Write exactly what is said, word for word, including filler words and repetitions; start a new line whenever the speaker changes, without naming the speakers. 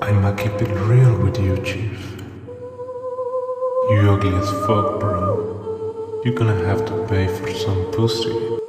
I'ma keep it real with you, Chief. You ugly as fuck, bro. You're gonna have to pay for some pussy.